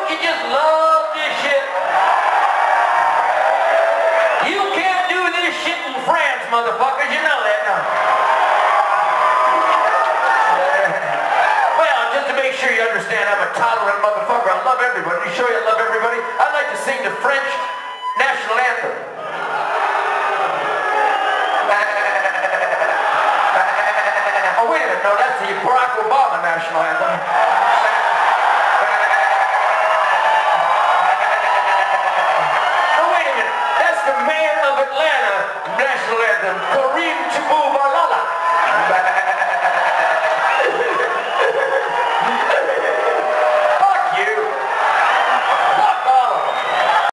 don't you just love this shit? You can't do this shit in France, motherfuckers. You know that, no? Well, just to make sure you understand, I'm a tolerant motherfucker. I love everybody. To show you I love everybody, I'd like to sing the French